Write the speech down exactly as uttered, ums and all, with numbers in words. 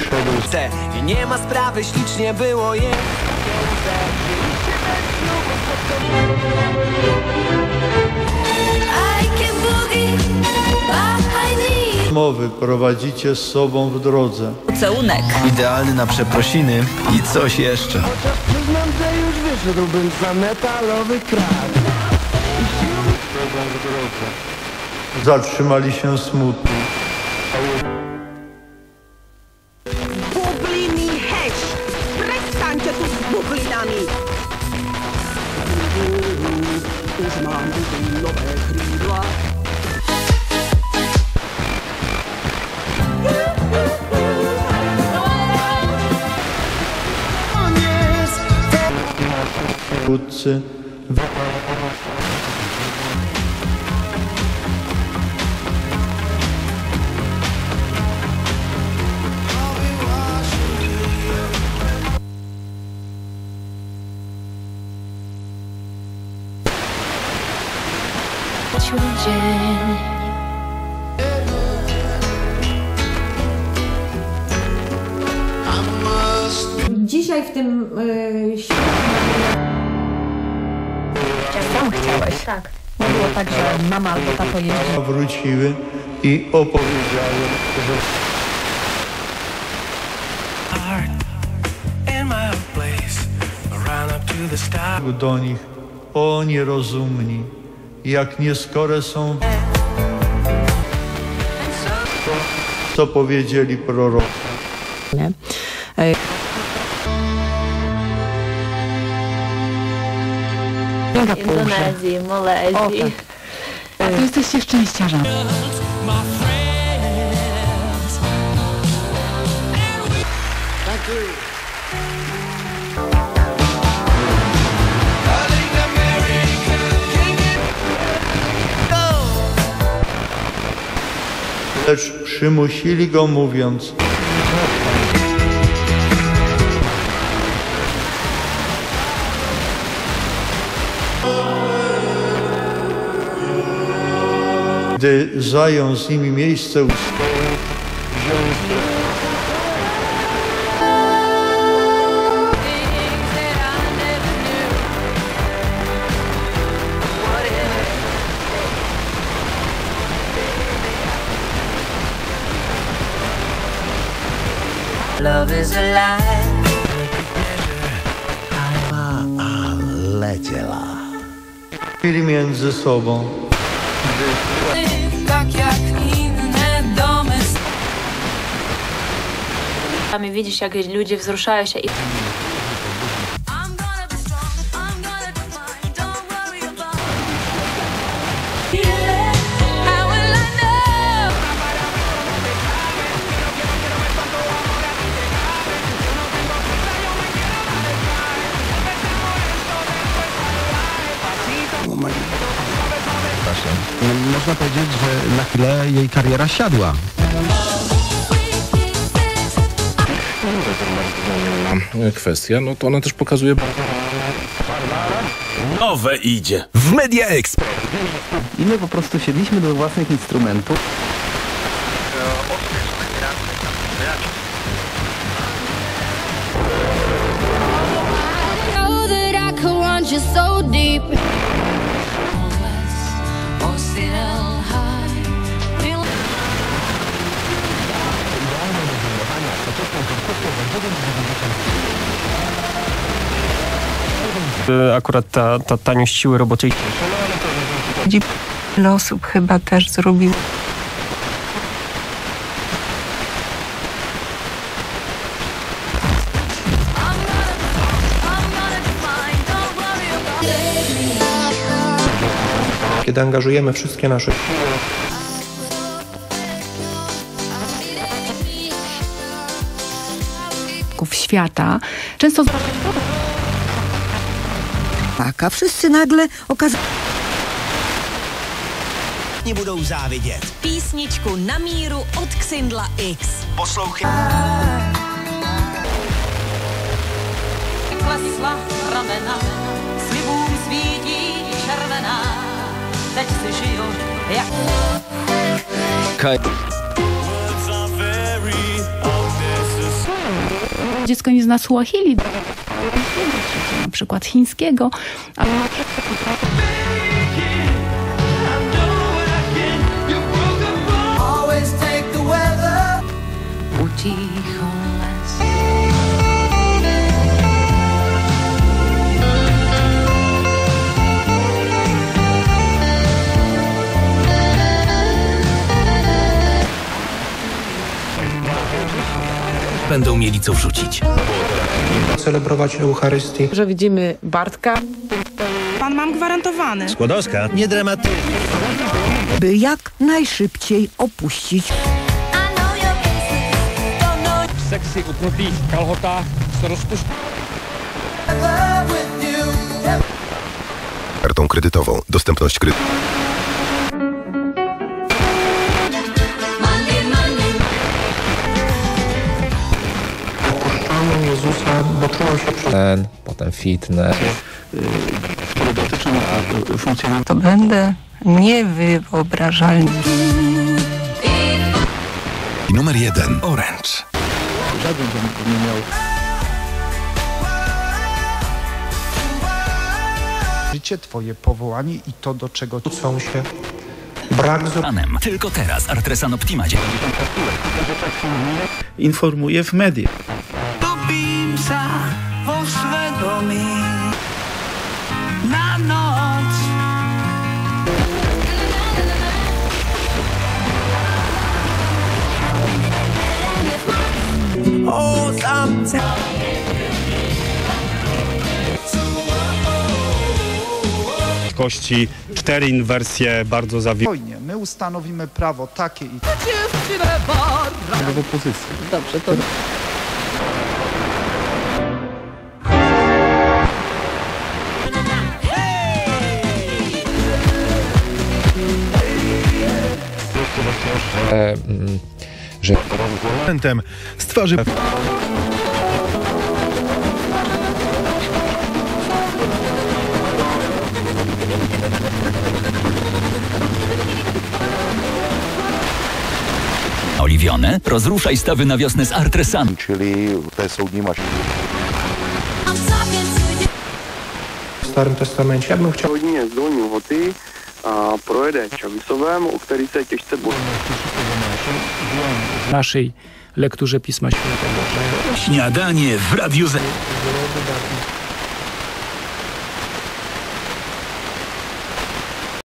I nie ma sprawy, ślicznie było je. Mowy prowadzicie z sobą w drodze. Pocałunek. Idealny na przeprosiny i coś jeszcze. Chociaż przyznam, że już wyszedłbym za metalowy kran. W drodze. Zatrzymali się smutni. Bubliny heć! Przestańcie tu z bublinami! Już mam nowe krydła. Wódcy. Dzisiaj w tym yy, świecie... Sam chciałeś. Tak. Nie było tak, że mama albo tato jeździ. Wróciły i opowiedziały, że do nich: o nierozumni, jak nieskore są, co powiedzieli prorocy. Nie? Indonezji, Malezji. A to jesteście szczęściarzami. Lecz przymusili go, mówiąc: gdy zajął z nimi miejsce u stołu, wziął Love is alive. A leciela. Chwili między sobą. Tak jak inne domy. Czasami widzisz, jak ludzie wzruszają się i... Można powiedzieć, że na chwilę jej kariera siadła. Kwestia, no to ona też pokazuje... Nowe idzie. W Media Expert. I my po prostu siedliśmy do własnych instrumentów. Akurat ta, ta taniość siły roboczej. Wiele osób chyba też zrobił. Kiedy angażujemy wszystkie nasze świata, często Tak, a wszyscy nagle okazali... Nie budou závidět. Písničku na míru od Xindla X. Poslouchej. Klesla ramena, slibům svítí červená, teď si žiju jak... Kaj... dziecko nie zna Suahili, na przykład chińskiego, ale Utichą les. Będą mieli co wrzucić. Celebrować Eucharystię. Że widzimy Bartka. Pan mam gwarantowany. Skłodowska, nie dramatycznie. By jak najszybciej opuścić. Sexy upnutý v kalhotách se rozpušť. Kartą kredytową. Dostępność kredytu. Opuszczamy Jezusa, bo czułem się przez... Ten, potem fitness. które dotyczą funkcjonowania. To będę niewyobrażalny. Numer jeden. Orange. Żaden dom nie miał. Życie, twoje powołanie i to, do czego Są się. Brak z... Tylko teraz Artresan Optima. Informuje w mediach. Na noc. O, zamce. Kości, cztery inwersje bardzo zawiłe. wojnie. My ustanowimy prawo takie i w opozycji. dobrze, to E, mm, że Stworzy... Oliwione, rozruszaj stawy na wiosnę z Artresan. Czyli te soudní maszyny. W Starym Testamencie. Ja bym chciał... Hodně z Dolní Lhoty a projede Čavisovem, o který se těžce bojí. W naszej lekturze Pisma Świętego. Śniadanie w Radiu Z.